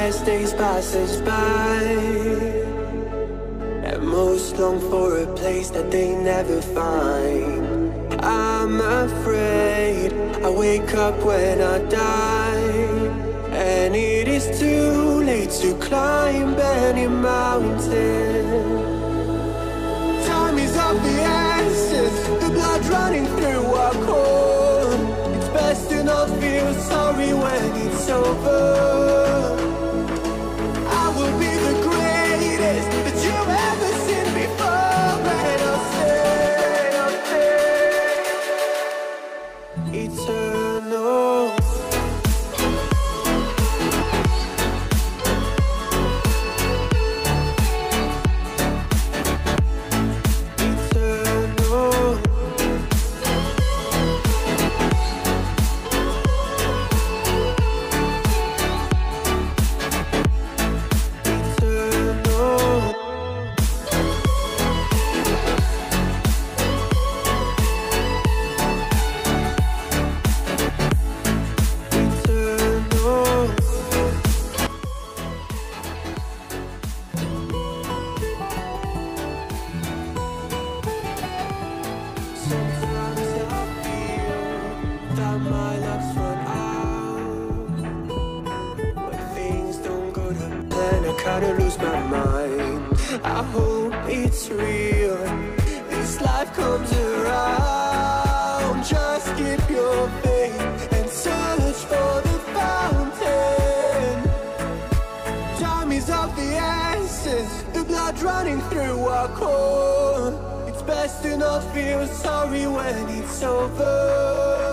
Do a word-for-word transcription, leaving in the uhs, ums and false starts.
as days pass us by, and most long for a place that they never find. I'm afraid I wake up when I die, and it is too late to climb any mountain. Time is of the essence, the blood running through our core. It's best to not feel sorry when it's over. I will be the greatest that you've ever seen before, and I'll stay, I'll stay eternal. I hope it's real, this life comes around. Just keep your faith and search for the fountain. Time is of the essence, the blood running through our core. It's best to not feel sorry when it's over.